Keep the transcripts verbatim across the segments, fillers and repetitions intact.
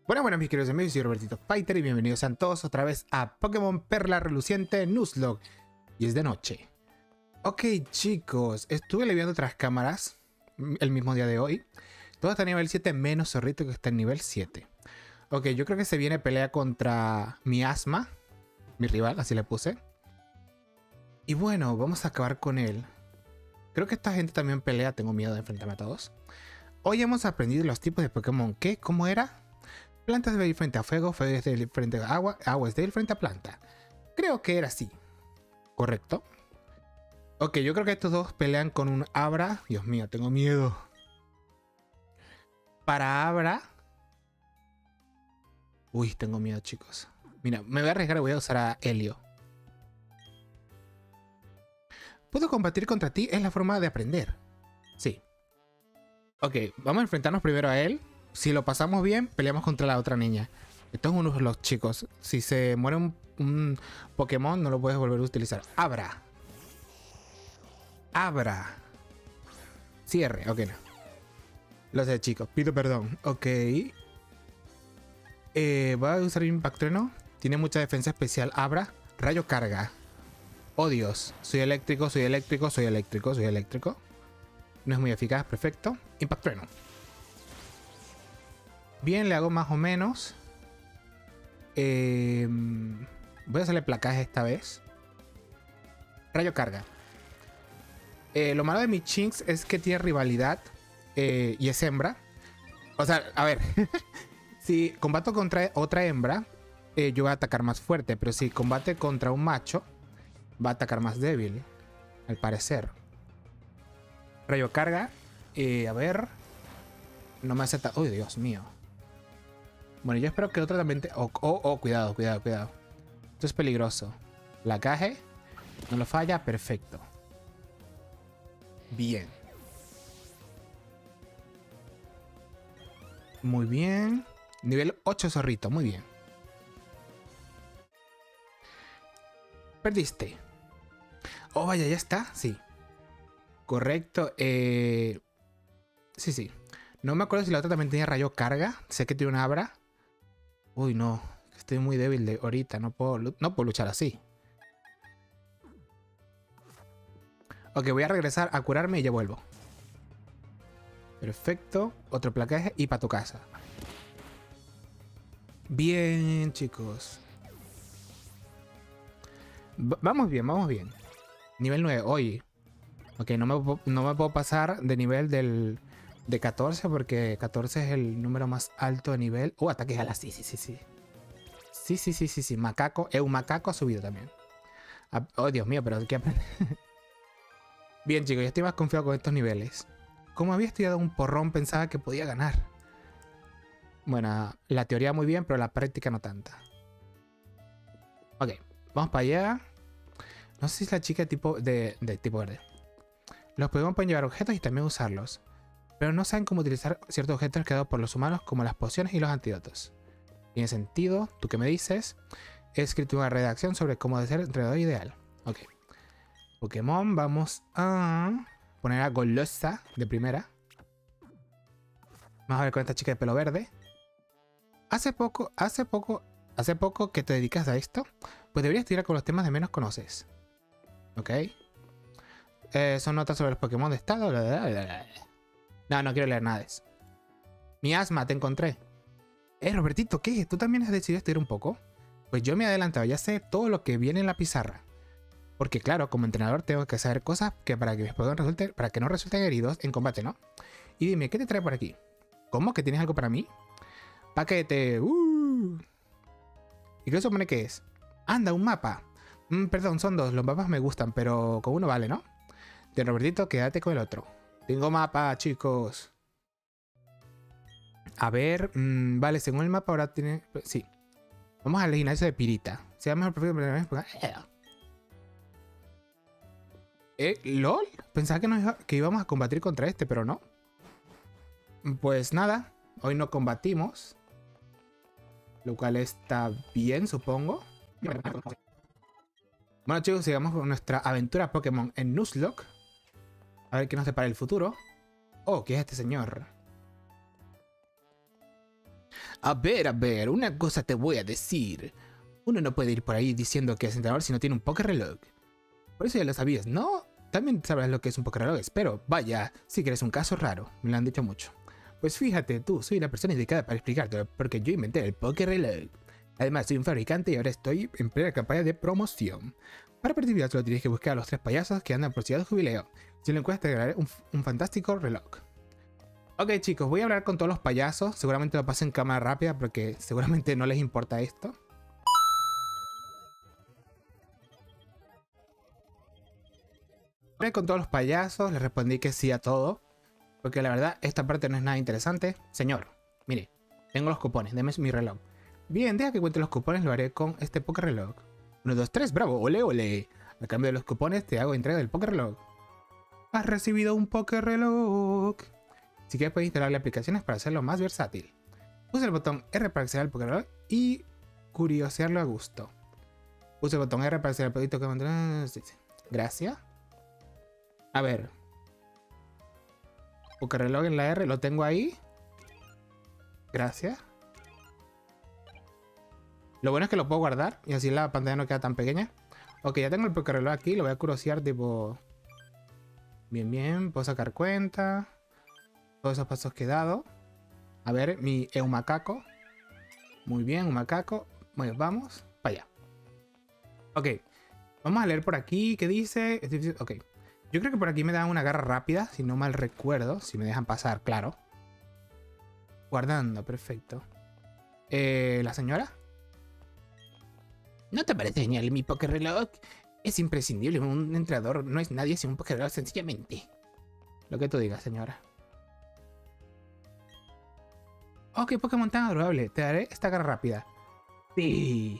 Bueno, bueno, mis queridos amigos, soy Robertito Fighter y bienvenidos sean todos otra vez a Pokémon Perla Reluciente Nuzlocke. Y es de noche. Ok, chicos, estuve leyendo otras cámaras el mismo día de hoy. Todo está a nivel siete, menos Zorrito que está en nivel siete. Ok, yo creo que se viene pelea contra Miasma, mi rival, así le puse. Y bueno, vamos a acabar con él. Creo que esta gente también pelea, tengo miedo de enfrentarme a todos. Hoy hemos aprendido los tipos de Pokémon. ¿Qué? ¿Cómo era? Planta es débil frente a fuego, fuego es débil frente a agua, agua es débil frente a planta. Creo que era así. ¿Correcto? Ok, yo creo que estos dos pelean con un Abra. Dios mío, tengo miedo. Para Abra... Uy, tengo miedo, chicos. Mira, me voy a arriesgar y voy a usar a Helio. ¿Puedo combatir contra ti? Es la forma de aprender. Sí. Ok, vamos a enfrentarnos primero a él. Si lo pasamos bien, peleamos contra la otra niña. Esto es uno de los chicos. Si se muere un, un Pokémon, no lo puedes volver a utilizar. Abra. Abra. Cierre. Ok, no. Lo sé, chicos. Pido perdón. Ok. Eh, voy a usar Impactreno. Tiene mucha defensa especial. Abra. Rayo carga. Oh, Dios. Soy eléctrico, soy eléctrico, soy eléctrico, soy eléctrico. No es muy eficaz. Perfecto. Impactreno. Bien, le hago más o menos. Eh, voy a hacerle placaje esta vez. Rayo carga. Eh, lo malo de mi Chinx es que tiene rivalidad eh, y es hembra. O sea, a ver. Si combato contra otra hembra, eh, yo voy a atacar más fuerte. Pero si combate contra un macho, va a atacar más débil. Al parecer. Rayo carga. Eh, a ver. No me acepta. Uy, Dios mío. Bueno, yo espero que el otro también te... Oh, oh, oh, cuidado, cuidado, cuidado. Esto es peligroso. Placaje. No lo falla. Perfecto. Bien. Muy bien. Nivel ocho Zorrito. Muy bien. Perdiste. Oh, vaya, ya está. Sí. Correcto. Eh... Sí, sí. No me acuerdo si la otra también tenía rayo carga. Sé que tiene una Abra. Uy, no. Estoy muy débil de ahorita. No puedo, no puedo luchar así. Ok, voy a regresar a curarme y ya vuelvo. Perfecto. Otro placaje y para tu casa. Bien, chicos. V vamos bien, vamos bien. Nivel nueve. Oye. Ok, no me, no me puedo pasar de nivel del... De catorce, porque catorce es el número más alto de nivel. Uh, ataque alas. Sí, sí, sí, sí. Sí, sí, sí, sí, sí. Macaco. Eh, un macaco ha subido también. Ah, oh, Dios mío, pero ¿qué aprende? Bien, chicos, ya estoy más confiado con estos niveles. Como había estudiado un porrón, pensaba que podía ganar. Bueno, la teoría muy bien, pero la práctica no tanta. Ok, vamos para allá. No sé si es la chica tipo de, de tipo verde. Los Pokémon pueden llevar objetos y también usarlos, pero no saben cómo utilizar ciertos objetos creados por los humanos, como las pociones y los antídotos. Tiene sentido. ¿Tú qué me dices? He escrito una redacción sobre cómo ser entrenador ideal. Ok. Pokémon, vamos a poner a Golosa de primera. Vamos a ver con esta chica de pelo verde. Hace poco, hace poco, hace poco que te dedicas a esto, pues deberías tirar con los temas de menos conoces. Ok. Eh, son notas sobre los Pokémon de estado. No, no quiero leer nada de eso. Miasma, te encontré. Eh, Robertito, ¿qué? ¿Tú también has decidido estudiar un poco? Pues yo me he adelantado, ya sé todo lo que viene en la pizarra. Porque claro, como entrenador tengo que saber cosas que para que mis Pokémon resulten, para que no resulten heridos en combate, ¿no? Y dime, ¿qué te trae por aquí? ¿Cómo? ¿Que tienes algo para mí? Paquete. Uh. ¿Y qué se supone que es? Anda, un mapa. Mm, perdón, son dos. Los mapas me gustan, pero con uno vale, ¿no? De Robertito, quédate con el otro. Tengo mapa, chicos. A ver, mmm, vale, según el mapa ahora tiene... Sí. Vamos al gimnasio de Pirita. Sea mejor perfecto. Eh, ¿lol? Pensaba que, nos iba, que íbamos a combatir contra este, pero no. Pues nada, hoy no combatimos. Lo cual está bien, supongo. Bueno, chicos, sigamos con nuestra aventura Pokémon en Nuzlocke. A ver qué nos depara el futuro. Oh, ¿qué es este señor? A ver, a ver, una cosa te voy a decir. Uno no puede ir por ahí diciendo que es entrenador si no tiene un Pokéreloj. Por eso ya lo sabías, ¿no? También sabrás lo que es un Pokéreloj, espero. Vaya, sí que eres un caso raro, me lo han dicho mucho. Pues fíjate tú, soy la persona indicada para explicártelo, porque yo inventé el Pokéreloj. Además, soy un fabricante y ahora estoy en plena campaña de promoción. Para participar solo tienes que buscar a los tres payasos que andan por Ciudad de Jubileo. Si lo encuentras te regalaré un, un fantástico reloj. Ok chicos, voy a hablar con todos los payasos. Seguramente lo paso en cámara rápida porque seguramente no les importa esto. Hablé con todos los payasos, les respondí que sí a todo. Porque la verdad, esta parte no es nada interesante. Señor, mire, tengo los cupones, deme mi reloj. Bien, deja que cuente los cupones, lo haré con este Pokéreloj. uno, dos, tres, bravo, ole, ole. A cambio de los cupones te hago entrega del Pokéreloj. Has recibido un Pokéreloj. Si quieres puedes instalarle aplicaciones para hacerlo más versátil. Usa el botón R para acceder al Pokéreloj y curiosearlo a gusto. Usa el botón R para acceder al producto que mantendrá. Gracias. A ver. Pokéreloj en la R, lo tengo ahí. Gracias. Lo bueno es que lo puedo guardar y así la pantalla no queda tan pequeña. Ok, ya tengo el Pokéreloj aquí, lo voy a curiosear tipo... Bien, bien, puedo sacar cuenta. Todos esos pasos que he dado. A ver, mi Eumacaco. Muy bien, un macaco. Bueno, vamos para allá. Ok, vamos a leer por aquí. ¿Qué dice? Ok, yo creo que por aquí me dan una garra rápida, si no mal recuerdo. Si me dejan pasar, claro. Guardando, perfecto. Eh, ¿La señora? ¿No te parece genial mi Pokéreloj? Es imprescindible, un entrenador no es nadie sin un Pokéreloj, sencillamente. Lo que tú digas, señora. Oh, qué Pokémon tan adorable. Te daré esta garra rápida. Sí.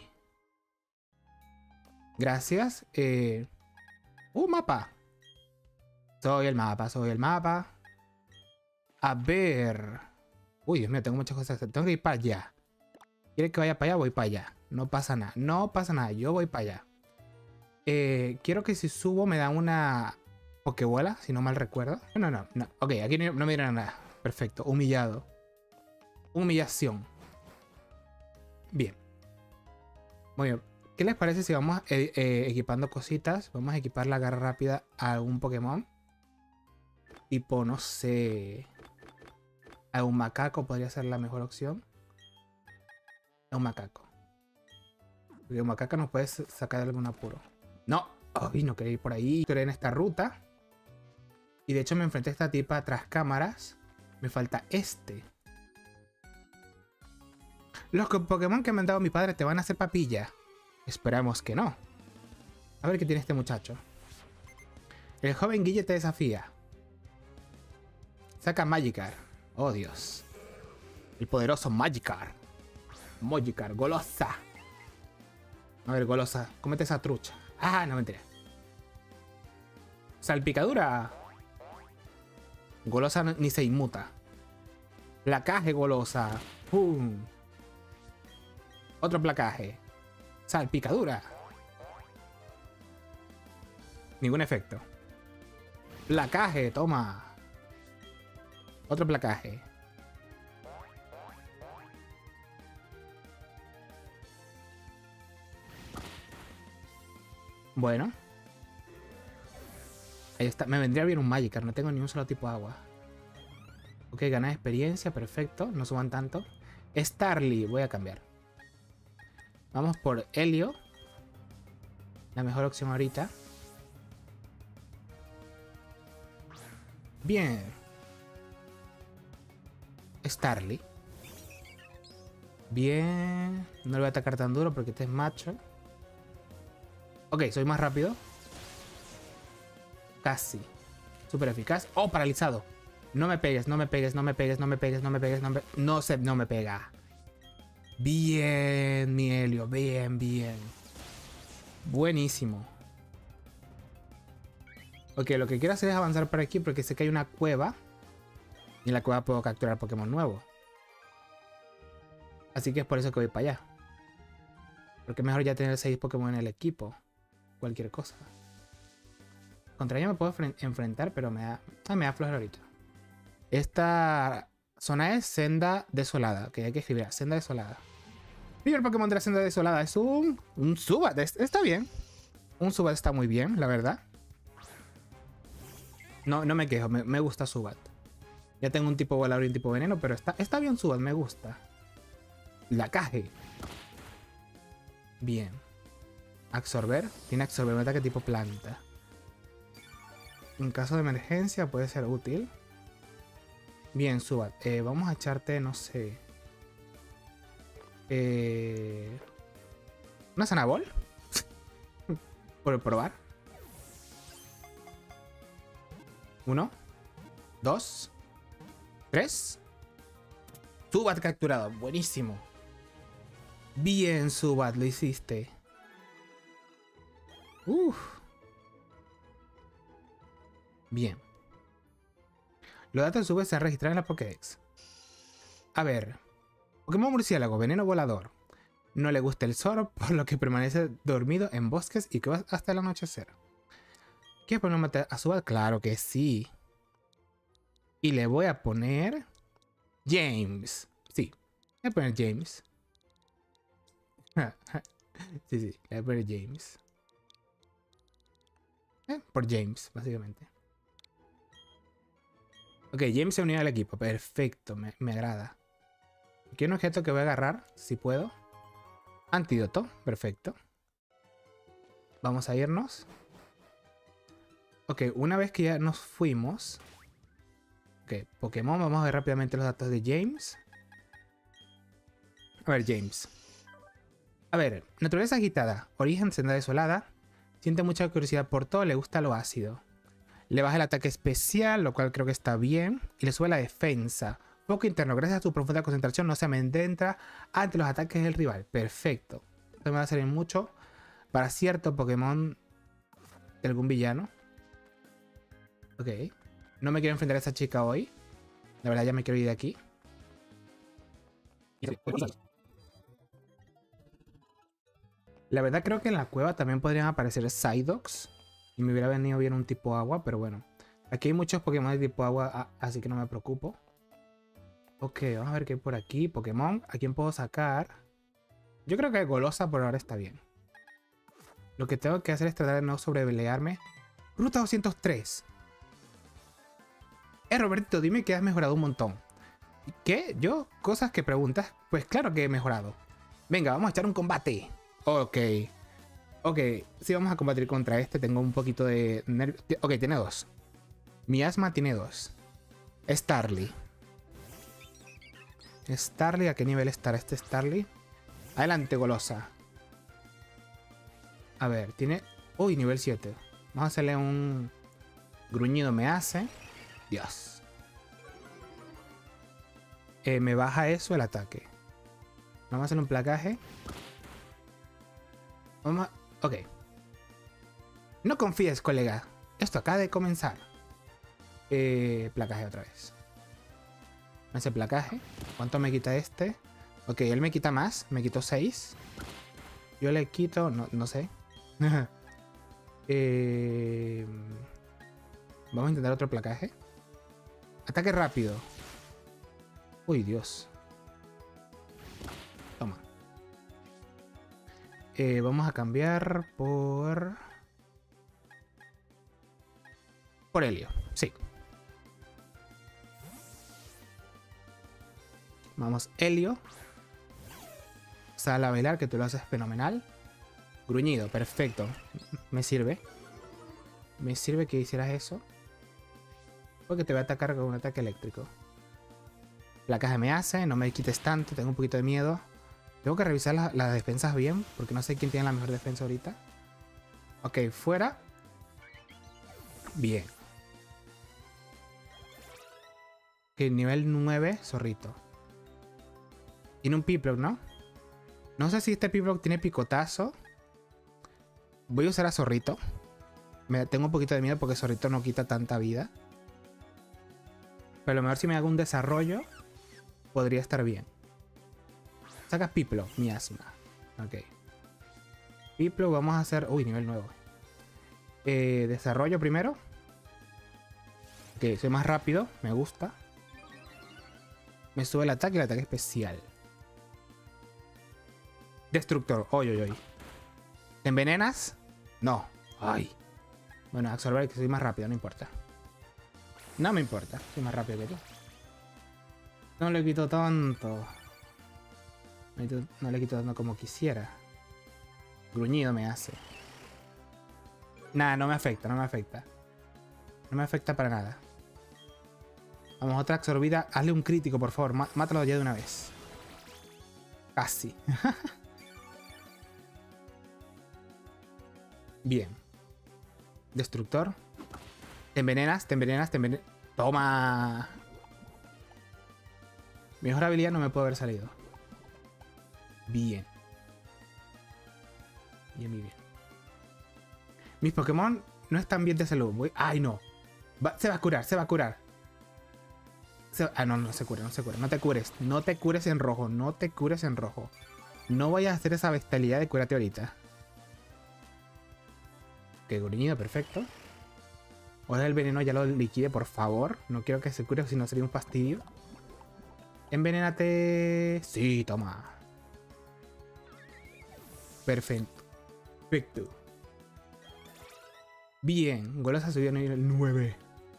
Gracias. Eh... Uh, mapa. Soy el mapa, soy el mapa. A ver. Uy, Dios mío, tengo muchas cosas que hacer. Tengo que ir para allá. ¿Quiere que vaya para allá? Voy para allá. No pasa nada. No pasa nada. Yo voy para allá. Eh, quiero que si subo me dan una Pokébola, si no mal recuerdo. No, no, no. Ok, aquí no, no me dieron nada. Perfecto. Humillado. Humillación. Bien. Muy bien. ¿Qué les parece si vamos eh, eh, equipando cositas? Vamos a equipar la garra rápida a algún Pokémon. Tipo, no sé... A un macaco podría ser la mejor opción. A un macaco. Porque un macaco nos puede sacar de algún apuro. No. Ay, no quería ir por ahí. Estoy en esta ruta. Y de hecho me enfrenté a esta tipa tras cámaras. Me falta este. Los Pokémon que me han dado mi padre te van a hacer papilla. Esperamos que no. A ver qué tiene este muchacho. El joven Guille te desafía. Saca Magikarp. Oh Dios. El poderoso Magikarp. Magikarp, golosa. A ver, golosa, cómete esa trucha. Ah, no, mentira. Salpicadura. Golosa ni se inmuta. Placaje, golosa. ¡Pum! Otro placaje. Salpicadura. Ningún efecto. Placaje, toma. Otro placaje. Bueno. Ahí está. Me vendría bien un Magikarp. No tengo ni un solo tipo de agua. Ok, ganar experiencia. Perfecto. No suban tanto. Starly. Voy a cambiar. Vamos por Helio. La mejor opción ahorita. Bien. Starly. Bien. No le voy a atacar tan duro porque este es macho. Ok, soy más rápido. Casi. Súper eficaz. Oh, paralizado. No me pegues, no me pegues, no me pegues, no me pegues, no me pegues, no me... No se... No me pega. Bien, mi Helio. Bien, bien. Buenísimo. Ok, lo que quiero hacer es avanzar por aquí porque sé que hay una cueva. Y en la cueva puedo capturar Pokémon nuevos. Así que es por eso que voy para allá. Porque es mejor ya tener seis Pokémon en el equipo. Cualquier cosa. Contra ella me puedo enfrentar, pero me da... Ah, me da flojera ahorita. Esta Zona es Senda Desolada. Ok, hay que escribir Senda Desolada. Primer Pokémon de la Senda Desolada es un... Un Zubat. Está bien. Un Zubat está muy bien, la verdad. No, no me quejo. Me, me gusta Zubat. Ya tengo un tipo volador y un tipo veneno, pero está, está bien Zubat. Me gusta. La caje. Bien. Absorber. Tiene absorber un ataque tipo planta. En caso de emergencia puede ser útil. Bien, Zubat. Eh, vamos a echarte, no sé... Eh... ¿Una Sanabol? Por probar. Uno. Dos. Tres. Zubat capturado. Buenísimo. Bien, Zubat. Lo hiciste. Uf. Bien. Los datos de Zubat se registran en la Pokédex. A ver. Pokémon murciélago, veneno volador. No le gusta el sol, por lo que permanece dormido en bosques y que va hasta el anochecer. ¿Quieres poner matar a Zubat? Claro que sí. Y le voy a poner... James. Sí. Le voy a poner James. Sí, sí. Le voy a poner James. Eh, por James, básicamente. Ok, James se unió al equipo. Perfecto, me, me agrada. Aquí hay un objeto que voy a agarrar, si puedo. Antídoto, perfecto. Vamos a irnos. Ok, una vez que ya nos fuimos. Ok, Pokémon, vamos a ver rápidamente los datos de James. A ver, James. A ver, naturaleza agitada, origen senda desolada. Siente mucha curiosidad por todo, le gusta lo ácido. Le baja el ataque especial, lo cual creo que está bien. Y le sube la defensa. Foco interno, gracias a tu profunda concentración no se amedrenta ante los ataques del rival. Perfecto. Esto me va a servir mucho para cierto Pokémon de algún villano. Ok. No me quiero enfrentar a esa chica hoy. La verdad ya me quiero ir de aquí. La verdad creo que en la cueva también podrían aparecer Psyducks. Y me hubiera venido bien un tipo agua, pero bueno. Aquí hay muchos Pokémon de tipo agua, así que no me preocupo. Ok, vamos a ver qué hay por aquí. Pokémon, ¿a quién puedo sacar? Yo creo que Golosa por ahora está bien. Lo que tengo que hacer es tratar de no sobrepelearme. Ruta doscientos tres. Eh, Robertito, dime que has mejorado un montón. ¿Qué? ¿Yo? ¿Cosas que preguntas? Pues claro que he mejorado. Venga, vamos a echar un combate. Ok. Ok, sí vamos a combatir contra este. Tengo un poquito de nervio. Ok, tiene dos. Miasma tiene dos. Starly. Starly, ¿a qué nivel estará este Starly? Adelante, Golosa. A ver, tiene... Uy, nivel siete. Vamos a hacerle un... Gruñido me hace. Dios. Eh, me baja eso el ataque. Vamos a hacer un placaje. Vamos a... Ok. No confíes, colega. Esto acaba de comenzar. Eh, placaje otra vez. Ese placaje. ¿Cuánto me quita este? Ok, él me quita más. Me quitó seis. Yo le quito... No, no sé. eh, vamos a intentar otro placaje. Ataque rápido. Uy, Dios. Toma. Eh, vamos a cambiar por... Por Helio. Sí. Vamos, Helio. Sal a bailar, que tú lo haces fenomenal. Gruñido, perfecto. Me sirve. Me sirve que hicieras eso. Porque te voy a atacar con un ataque eléctrico. La caja me hace, no me quites tanto, tengo un poquito de miedo. Tengo que revisar la, las defensas bien, porque no sé quién tiene la mejor defensa ahorita. Ok, fuera. Bien. Ok, nivel nueve, zorrito. Tiene un Piplup, ¿no? No sé si este Piplup tiene picotazo. Voy a usar a Zorrito. Me tengo un poquito de miedo porque Zorrito no quita tanta vida. Pero a lo mejor si me hago un desarrollo, podría estar bien. Saca Piplup, miasma. Ok. Piplup, vamos a hacer... Uy, nivel nuevo. Eh, desarrollo primero. Ok, soy más rápido. Me gusta. Me sube el ataque y el ataque especial. Destructor. Oy, oy, oy. ¿Te envenenas? No. Ay. Bueno, absorber que soy más rápido, no importa. No me importa, soy más rápido que tú. No le quito tanto. No le quito tanto como quisiera. Gruñido me hace. Nada, no me afecta, no me afecta. No me afecta para nada. Vamos, otra absorbida. Hazle un crítico, por favor. Mátalo ya de una vez. Casi. Bien. Destructor. Te envenenas, te envenenas, te envenenas. ¡Toma! Mi mejor habilidad no me puede haber salido. Bien. Bien, bien, bien. Mis Pokémon no están bien de salud. Voy... ¡Ay, no! Va... Se va a curar, se va a curar. Se... Ah, no, no se cura, no se cura. No te cures. No te cures en rojo. No te cures en rojo. No vayas a hacer esa bestialidad de curarte ahorita. Ok, gruñido, perfecto. Ojalá el veneno ya lo liquide, por favor. No quiero que se cure, si no sería un fastidio. Envenénate. Sí, toma. Perfecto. Perfecto. Bien, Golosa subió a nivel nueve.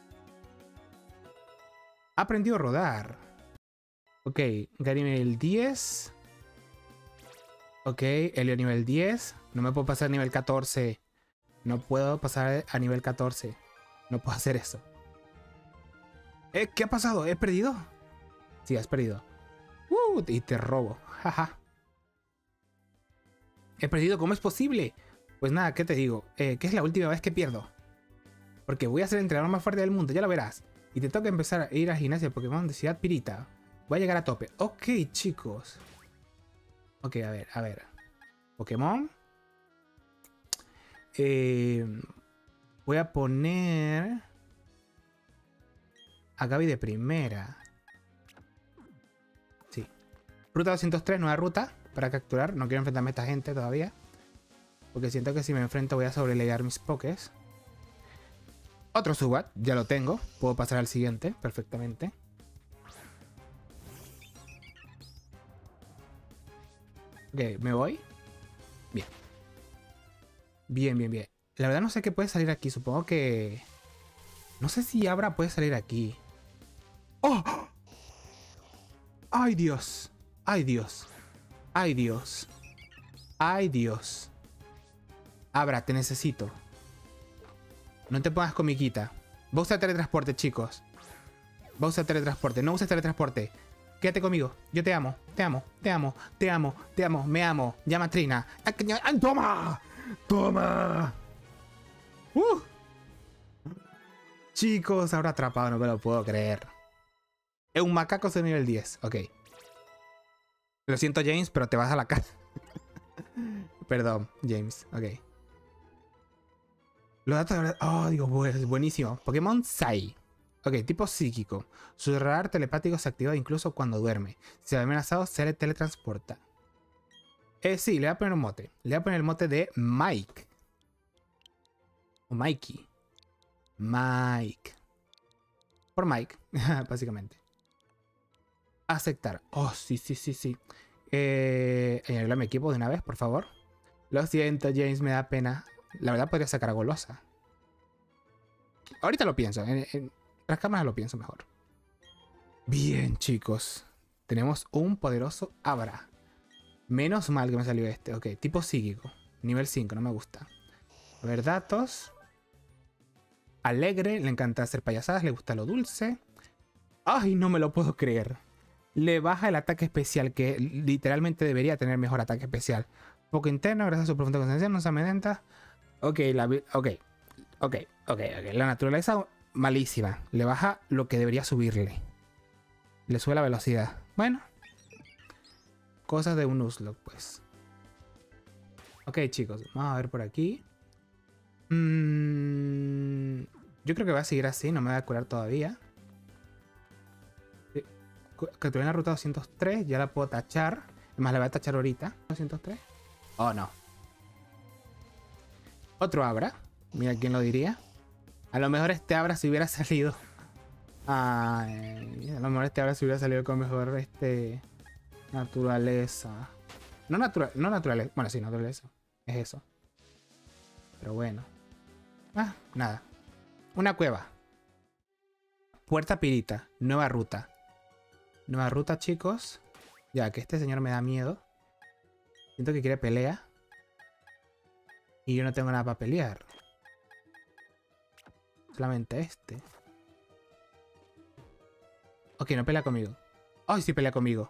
Aprendió a rodar. Ok, Gary nivel diez. Ok, Helio nivel diez. No me puedo pasar a nivel catorce. No puedo pasar a nivel catorce. No puedo hacer eso. ¿Eh? ¿Qué ha pasado? ¿He perdido? Sí, has perdido. Uh, y te robo. Jaja. He perdido. ¿Cómo es posible? Pues nada, ¿qué te digo? Eh, que es la última vez que pierdo. Porque voy a ser el entrenador más fuerte del mundo, ya lo verás. Y te toca empezar a ir al gimnasio de Pokémon de Ciudad Pirita. Voy a llegar a tope. Ok, chicos. Ok, a ver, a ver. Pokémon. Eh, voy a poner a Gaby de primera. Sí. Ruta doscientos tres, nueva ruta para capturar. No quiero enfrentarme a esta gente todavía. Porque siento que si me enfrento voy a sobrelegar mis pokés. Otro Zubat, ya lo tengo. Puedo pasar al siguiente perfectamente. Ok, me voy. Bien. Bien, bien, bien. La verdad no sé qué puede salir aquí. Supongo que... No sé si Abra puede salir aquí. ¡Oh! ¡Ay, Dios! ¡Ay, Dios! ¡Ay, Dios! ¡Ay, Dios! Abra, te necesito. No te pongas comiquita. Va a usar teletransporte, chicos. Va a usar teletransporte. No uses teletransporte. Quédate conmigo. Yo te amo. Te amo. Te amo. Te amo. Te amo. Me amo. Llama a Trina. ¡Ay, toma! ¡Toma! ¡Uh! Chicos, ahora atrapado. No me lo puedo creer. Es un macaco de nivel diez. Ok. Lo siento, James, pero te vas a la casa. Perdón, James. Ok. Los datos de verdad... Oh, digo, buenísimo. Pokémon Sai. Ok, tipo psíquico. Su radar telepático se activa incluso cuando duerme. Si se ve amenazado, se le teletransporta. Eh, sí, le voy a poner un mote. Le voy a poner el mote de Mike. O Mikey. Mike. Por Mike, básicamente. Aceptar. Oh, sí, sí, sí, sí. Eh, añadirlo a mi equipo de una vez, por favor. Lo siento, James, me da pena. La verdad podría sacar a Golosa. Ahorita lo pienso. En, en las cámaras lo pienso mejor. Bien, chicos. Tenemos un poderoso Abra. Menos mal que me salió este. Ok, tipo psíquico. Nivel cinco, no me gusta. A ver, datos. Alegre, le encanta hacer payasadas, le gusta lo dulce. ¡Ay, no me lo puedo creer! Le baja el ataque especial, que literalmente debería tener mejor ataque especial. Poco interno, gracias a su profunda conciencia, no se amedrenta. Ok, la, ok, ok, ok, ok. La naturaleza malísima. Le baja lo que debería subirle. Le sube la velocidad. Bueno. Cosas de un Nuzlocke, pues. Ok, chicos. Vamos a ver por aquí. Mm, yo creo que va a seguir así. No me voy a curar todavía. Capturé en la ruta doscientos tres. Ya la puedo tachar. Además, la voy a tachar ahorita. ¿doscientos tres? Oh, no. Otro Abra. Mira quién lo diría. A lo mejor este Abra si hubiera salido Ay, a lo mejor este ahora se hubiera salido con mejor este naturaleza. No natural, no naturaleza. Bueno, sí, naturaleza. Es eso. Pero bueno. Ah, nada. Una cueva. Puerta Pirita. Nueva ruta. Nueva ruta, chicos. Ya, que este señor me da miedo. Siento que quiere pelea. Y yo no tengo nada para pelear. Solamente este. Ok, no pelea conmigo. Ay, sí pelea conmigo.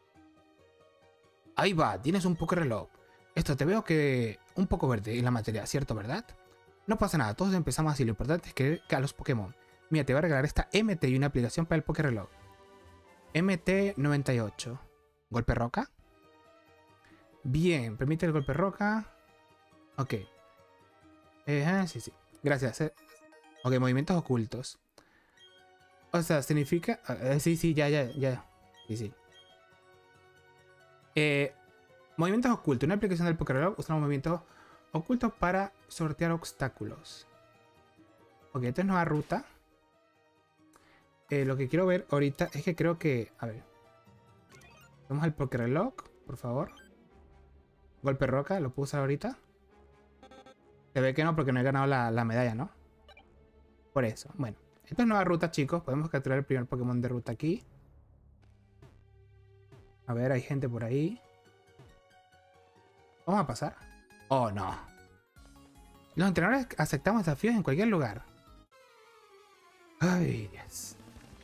Ahí va, tienes un poco reloj. Esto te veo que un poco verde en la materia, ¿cierto, verdad? No pasa nada, todos empezamos así. Lo importante es querer que a los Pokémon. Mira, te voy a regalar esta M T y una aplicación para el Pokéreloj. M T noventa y ocho. ¿Golpe roca? Bien, permite el golpe roca. Ok. Eh, sí, sí. Gracias. Eh. Ok, movimientos ocultos. O sea, significa... Eh, sí, sí, ya, ya, ya. Sí, sí. Eh, movimientos ocultos. Una aplicación del Pokéreloj usa movimientos ocultos para sortear obstáculos. Ok, esta es nueva ruta. Eh, lo que quiero ver ahorita es que creo que... A ver. Vamos al Pokéreloj, por favor. Golpe roca, ¿lo puedo usar ahorita? Se ve que no, porque no he ganado la, la medalla, ¿no? Por eso, bueno. Esta es nueva ruta, chicos. Podemos capturar el primer Pokémon de ruta aquí. A ver, hay gente por ahí. Vamos a pasar. Oh, no. Los entrenadores aceptamos desafíos en cualquier lugar. Ay, Dios.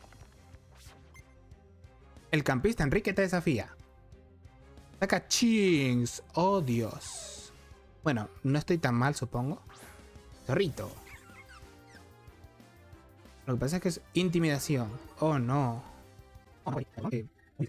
El campista Enrique te desafía. Saca chings. Oh, Dios. Bueno, no estoy tan mal, supongo. Zorrito. Lo que pasa es que es intimidación. Oh, no. Okay.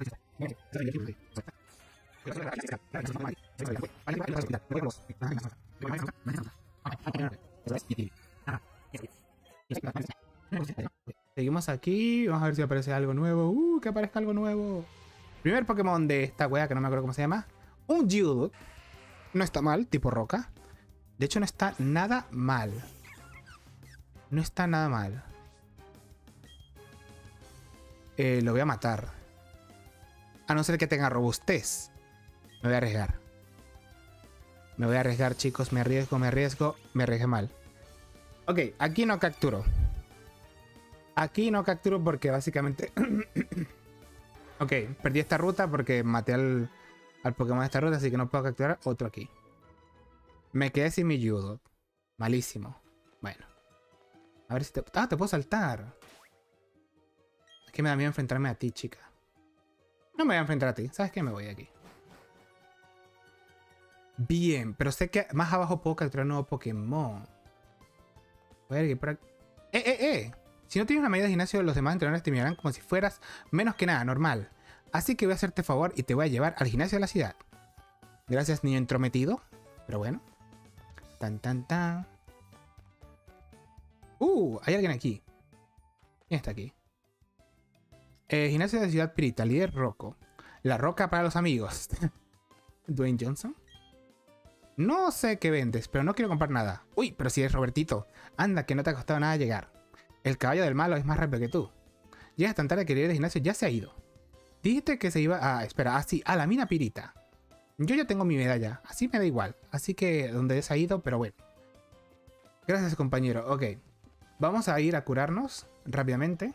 Seguimos aquí. Vamos a ver si aparece algo nuevo. Uh, que aparezca algo nuevo. Primer Pokémon de esta wea que no me acuerdo cómo se llama. Un Geodude. No está mal, tipo roca. De hecho, no está nada mal. No está nada mal. Eh, lo voy a matar. A no ser que tenga robustez. Me voy a arriesgar. Me voy a arriesgar, chicos. Me arriesgo, me arriesgo. Me arriesgué mal. Ok, aquí no capturo. Aquí no capturo porque básicamente... ok, perdí esta ruta porque maté al, al Pokémon de esta ruta, así que no puedo capturar otro aquí. Me quedé sin mi Geodude. Malísimo. Bueno. A ver si te... Ah, te puedo saltar. Es que me da miedo enfrentarme a ti, chica. No me voy a enfrentar a ti. ¿Sabes qué? Me voy de aquí. Bien, pero sé que más abajo puedo capturar un nuevo Pokémon. Voy a ir por aquí. ¡Eh, eh, eh! Si no tienes una medida de gimnasio, los demás entrenadores te mirarán como si fueras menos que nada, normal. Así que voy a hacerte favor y te voy a llevar al gimnasio de la ciudad. Gracias, niño entrometido. Pero bueno. Tan, tan, tan. Uh, hay alguien aquí. ¿Quién está aquí? Eh, gimnasio de Ciudad Pirita, líder Rocco. La roca para los amigos. Dwayne Johnson. No sé qué vendes, pero no quiero comprar nada. Uy, pero si eres Robertito. Anda, que no te ha costado nada llegar. El caballo del malo es más rápido que tú. Llegas tan tarde que el líder de gimnasio ya se ha ido. Dijiste que se iba a... Espera, así, a la mina Pirita. Yo ya tengo mi medalla, así me da igual. Así que donde se ha ido, pero bueno. Gracias, compañero. Ok. Vamos a ir a curarnos rápidamente.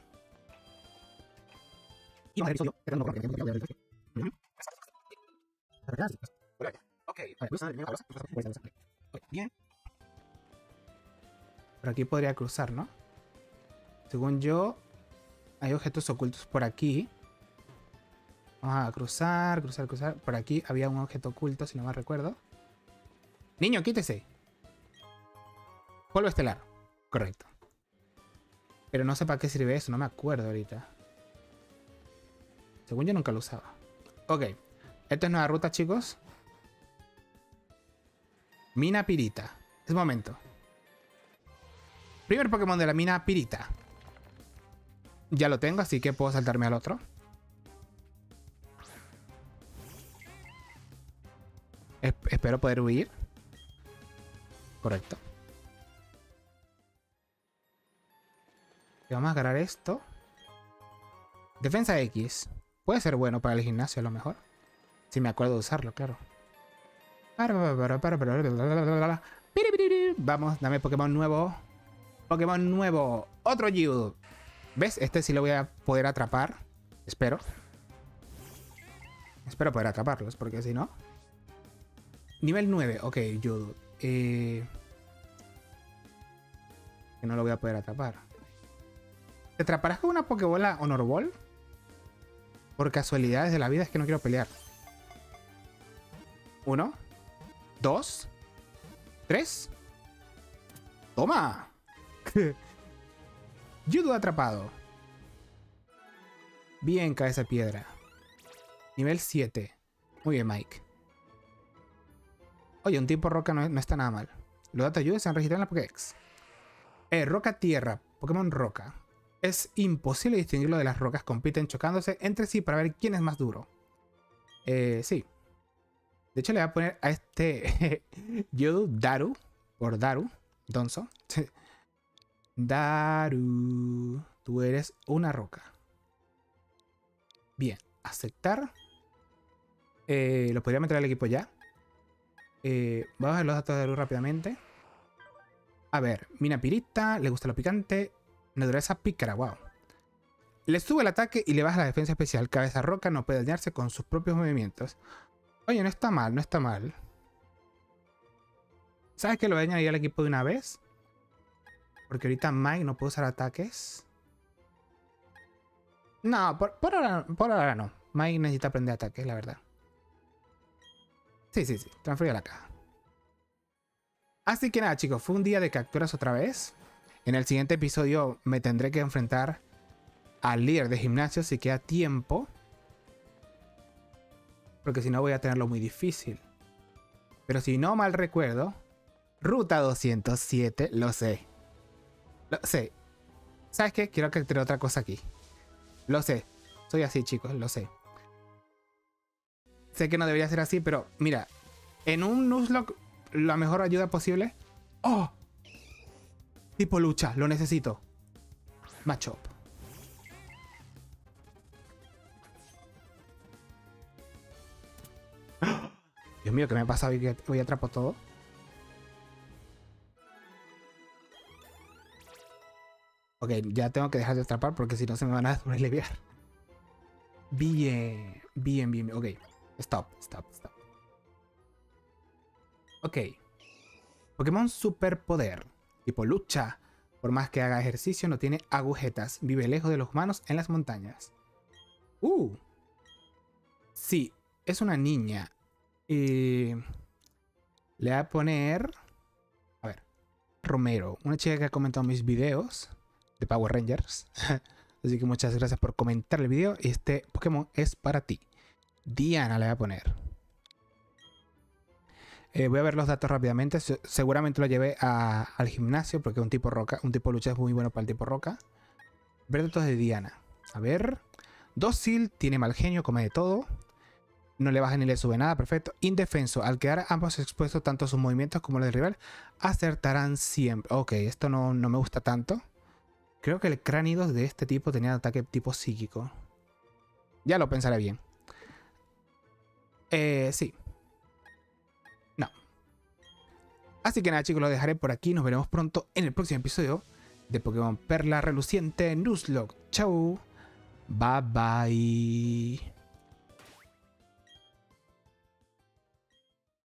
Bien. Por aquí podría cruzar, ¿no? Según yo, hay objetos ocultos por aquí. Vamos a cruzar, cruzar, cruzar. Por aquí había un objeto oculto, si no me recuerdo. Niño, quítese. Polvo estelar. Correcto. Pero no sé para qué sirve eso, no me acuerdo ahorita. Según yo nunca lo usaba. Ok. Esta es nueva ruta, chicos. Mina Pirita. Es momento. Primer Pokémon de la mina Pirita. Ya lo tengo, así que puedo saltarme al otro. Es espero poder huir. Correcto. Y vamos a agarrar esto. Defensa X. Puede ser bueno para el gimnasio a lo mejor. Si me acuerdo de usarlo, claro. Vamos, dame Pokémon nuevo. Pokémon nuevo. Otro Geodude. ¿Ves? Este sí lo voy a poder atrapar. Espero. Espero poder atraparlos, porque si no... Nivel nueve. Ok, Geodude. Eh... Que no lo voy a poder atrapar. ¿Te atraparás con una Pokébola Honor Ball? Por casualidades de la vida es que no quiero pelear. Uno. Dos. Tres. ¡Toma! Geodude atrapado. Bien, cabeza de piedra. Nivel siete. Muy bien, Mike. Oye, un tipo roca no, no está nada mal. Los datos ayuda se han registrado en la Pokédex. Eh, roca tierra. Pokémon roca. Es imposible distinguirlo de las rocas. Compiten chocándose entre sí para ver quién es más duro. Eh, sí. De hecho, le voy a poner a este Geodude Daru. Por Daru. Donzo. Daru. Tú eres una roca. Bien. Aceptar. Eh, lo podría meter al equipo ya. Eh, vamos a ver los datos de Daru rápidamente. A ver. Mina pirita. Le gusta lo picante. Naturaleza pícara. Wow. Le sube el ataque y le baja la defensa especial. Cabeza roca no puede dañarse con sus propios movimientos. Oye, no está mal, no está mal. ¿Sabes que lo voy a añadir al equipo de una vez? Porque ahorita Mike no puede usar ataques. No, por, por, ahora, por ahora no. Mike necesita aprender ataques, la verdad. Sí, sí, sí. Transferir a la caja. Así que nada, chicos. Fue un día de capturas otra vez. En el siguiente episodio me tendré que enfrentar al líder de gimnasio si queda tiempo. Porque si no voy a tenerlo muy difícil. Pero si no mal recuerdo, Ruta doscientos siete, lo sé. Lo sé. ¿Sabes qué? Quiero que tener otra cosa aquí. Lo sé. Soy así, chicos, lo sé. Sé que no debería ser así, pero mira. En un Nuzlocke, la mejor ayuda posible. ¡Oh! Tipo lucha, lo necesito. Machop. Dios mío, ¿qué me ha pasado? ¿Y hoy atrapo todo? Ok, ya tengo que dejar de atrapar porque si no se me van a desleviar. Bien, bien, bien. Ok, stop, stop, stop. Ok. Pokémon Superpoder. Tipo lucha. Por más que haga ejercicio, no tiene agujetas. Vive lejos de los humanos en las montañas. Uh. Sí, es una niña. Y le voy a poner, a ver, Romero, una chica que ha comentado mis videos de Power Rangers. Así que muchas gracias por comentar el video. Y este Pokémon es para ti. Diana le voy a poner. Eh, voy a ver los datos rápidamente. Se seguramente lo llevé a, al gimnasio porque un tipo roca, un tipo lucha es muy bueno para el tipo roca. Ver datos de Diana. A ver. Dócil, tiene mal genio, come de todo. No le baja ni le sube nada, perfecto. Indefenso, al quedar ambos expuestos, tanto sus movimientos como los del rival, acertarán siempre. Ok, esto no, no me gusta tanto. Creo que el Cranidos de este tipo tenía ataque tipo psíquico. Ya lo pensaré bien. Eh, sí. No. Así que nada, chicos, lo dejaré por aquí. Nos veremos pronto en el próximo episodio de Pokémon Perla Reluciente Nuzlocke. Chau. Bye bye.